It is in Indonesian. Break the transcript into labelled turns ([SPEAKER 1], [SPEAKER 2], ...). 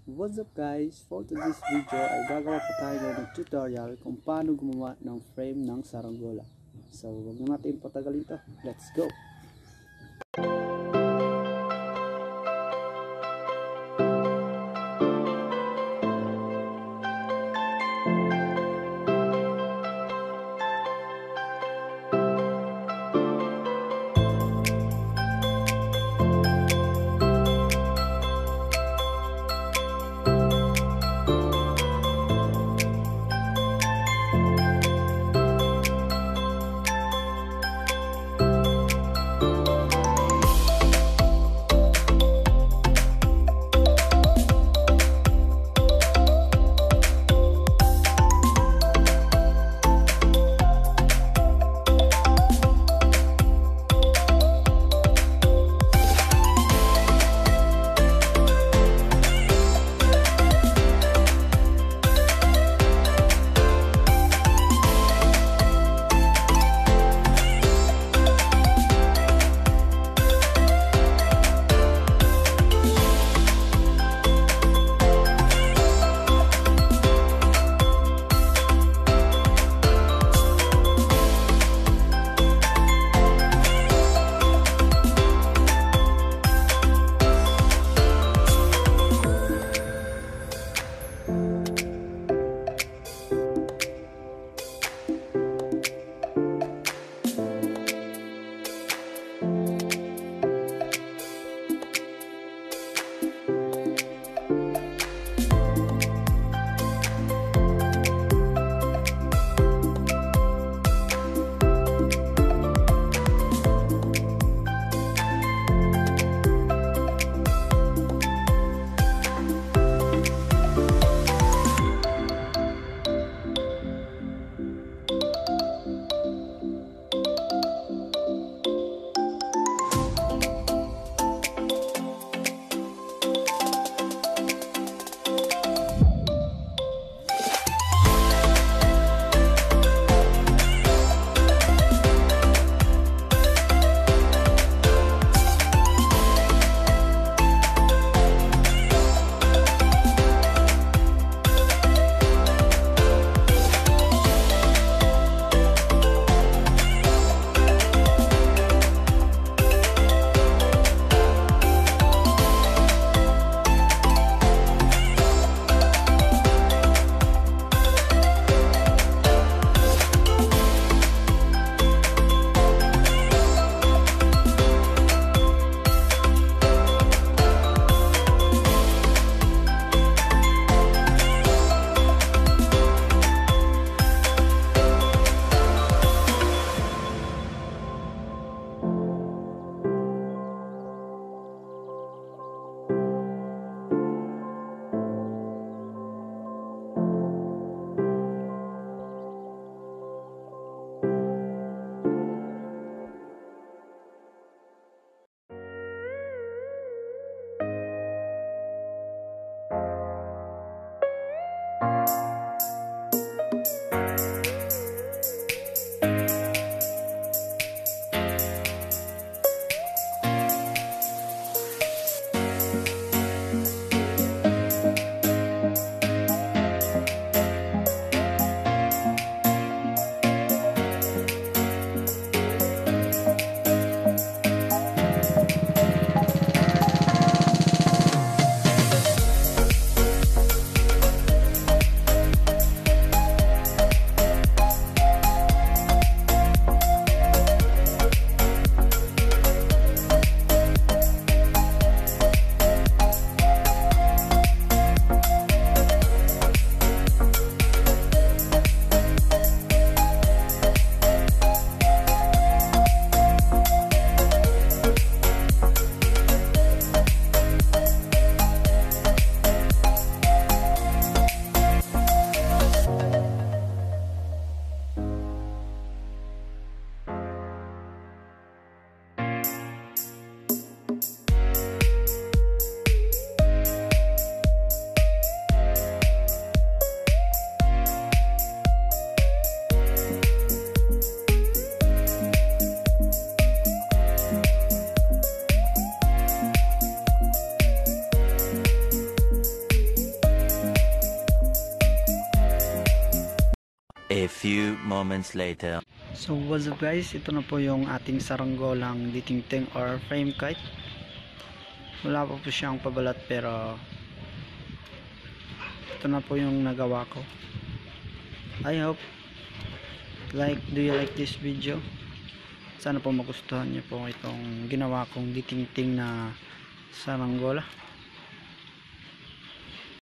[SPEAKER 1] What's up guys? For today's video ay gagawa po tayo ng tutorial kung paano gumawa ng frame ng saranggola. So wag na natin patagalin to. Let's go!
[SPEAKER 2] A few moments later.
[SPEAKER 1] So what's up guys, ito na po yung ating saranggolang ditingting or frame kite. Wala pa po siyang pabalat pero ito na po yung nagawa ko. I hope do you like this video? Sana po magustuhan niyo po itong ginawa kong ditingting na saranggola.